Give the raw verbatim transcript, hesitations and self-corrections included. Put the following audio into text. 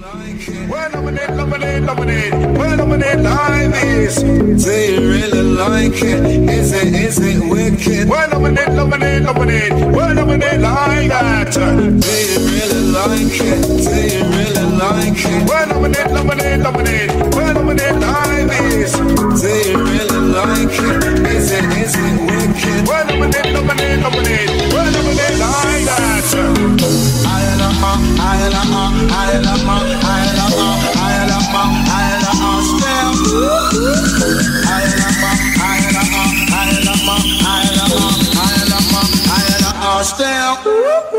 Well, nominate, nominate, nominate. Well, nominate like this. Do you really like it? Is it, is it wicked? Well, nominate, nominate, nominate. Well, nominate like that. Do you really like it? Do you really like it? Well, nominate, nominate, nominate. Well, nominate like this. Do you really like it? Is it, is it wicked? Well, nominate, nominate, nominate. Well, nominate like that. I love my, I love my, I love my, I love my, I love my, I love my still. I love my, I love my, I love my, I love my, I love my, I love my still.